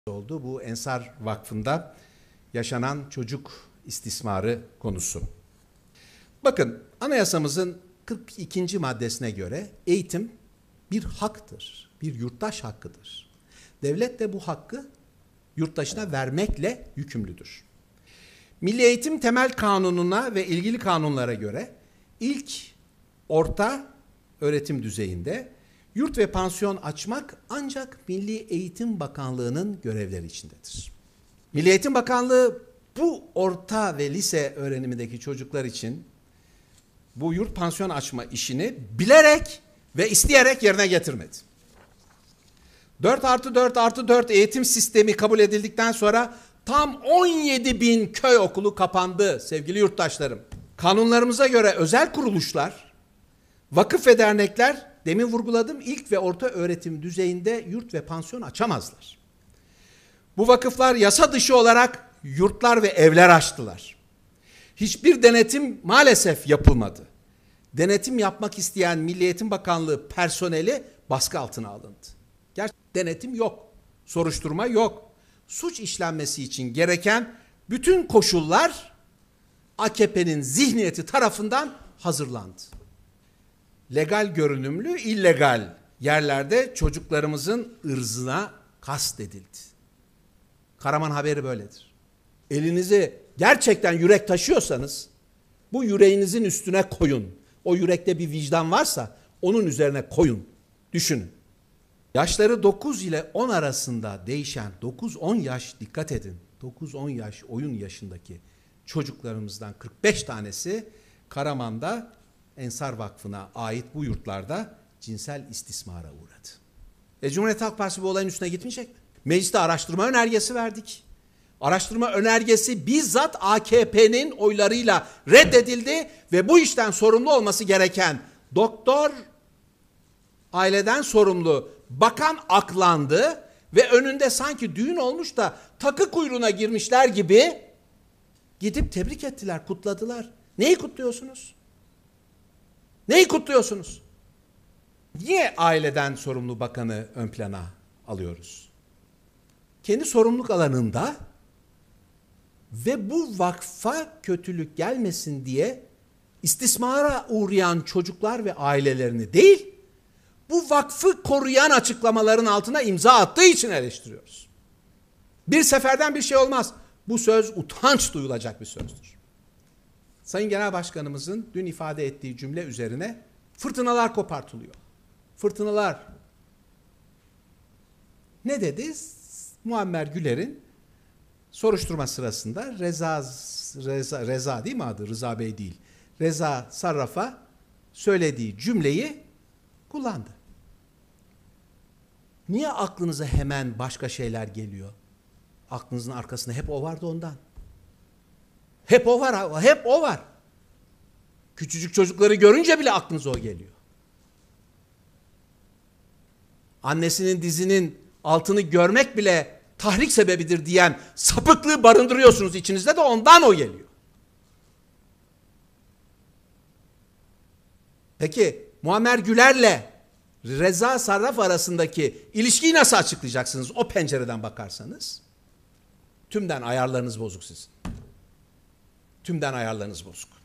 oldu bu Ensar Vakfı'nda yaşanan çocuk istismarı konusu. Bakın, anayasamızın 42. maddesine göre eğitim bir haktır, bir yurttaş hakkıdır. Devlet de bu hakkı yurttaşına vermekle yükümlüdür. Milli Eğitim Temel Kanunu'na ve ilgili kanunlara göre ilk orta öğretim düzeyinde yurt ve pansiyon açmak ancak Milli Eğitim Bakanlığı'nın görevleri içindedir. Milli Eğitim Bakanlığı bu orta ve lise öğrenimindeki çocuklar için bu yurt pansiyon açma işini bilerek ve isteyerek yerine getirmedi. 4+4+4 eğitim sistemi kabul edildikten sonra tam 17.000 köy okulu kapandı sevgili yurttaşlarım. Kanunlarımıza göre özel kuruluşlar, vakıf ve dernekler, demin vurguladım, ilk ve orta öğretim düzeyinde yurt ve pansiyon açamazlar. Bu vakıflar yasa dışı olarak yurtlar ve evler açtılar. Hiçbir denetim maalesef yapılmadı. Denetim yapmak isteyen Milli Eğitim Bakanlığı personeli baskı altına alındı. Gerçekten denetim yok, soruşturma yok. Suç işlenmesi için gereken bütün koşullar AKP'nin zihniyeti tarafından hazırlandı. Legal görünümlü, illegal yerlerde çocuklarımızın ırzına kastedildi. Karaman haberi böyledir. Elinizi gerçekten yürek taşıyorsanız bu yüreğinizin üstüne koyun. O yürekte bir vicdan varsa onun üzerine koyun. Düşünün. Yaşları 9 ile 10 arasında değişen 9-10 yaş, dikkat edin, 9-10 yaş oyun yaşındaki çocuklarımızdan 45 tanesi Karaman'da Ensar Vakfı'na ait bu yurtlarda cinsel istismara uğradı. Cumhuriyet Halk Partisi bu olayın üstüne gitmeyecek mi? Mecliste araştırma önergesi verdik. Araştırma önergesi bizzat AKP'nin oylarıyla reddedildi ve bu işten sorumlu olması gereken doktor, aileden sorumlu bakan aklandı ve önünde sanki düğün olmuş da takı kuyruğuna girmişler gibi gidip tebrik ettiler, kutladılar. Neyi kutluyorsunuz? Neyi kutluyorsunuz? Niye aileden sorumlu bakanı ön plana alıyoruz? Kendi sorumluluk alanında ve bu vakfa kötülük gelmesin diye istismara uğrayan çocuklar ve ailelerini değil, bu vakfı koruyan açıklamaların altına imza attığı için eleştiriyoruz. Bir seferden bir şey olmaz. Bu söz utanç duyulacak bir sözdür. Sayın Genel Başkanımızın dün ifade ettiği cümle üzerine fırtınalar kopartılıyor. Fırtınalar. Ne dedi? Muammer Güler'in soruşturma sırasında Reza değil mi adı? Rıza Bey değil. Reza Sarraf'a söylediği cümleyi kullandı. Niye aklınıza hemen başka şeyler geliyor? Aklınızın arkasında hep o vardı ondan. Hep o var, hep o var. Küçücük çocukları görünce bile aklınıza o geliyor. Annesinin dizinin altını görmek bile tahrik sebebidir diyen sapıklığı barındırıyorsunuz içinizde de ondan o geliyor. Peki Muammer Güler'le Reza Sarraf arasındaki ilişkiyi nasıl açıklayacaksınız o pencereden bakarsanız? Tümden ayarlarınız bozuk sizin. Tümden ayarlarınız bozuk.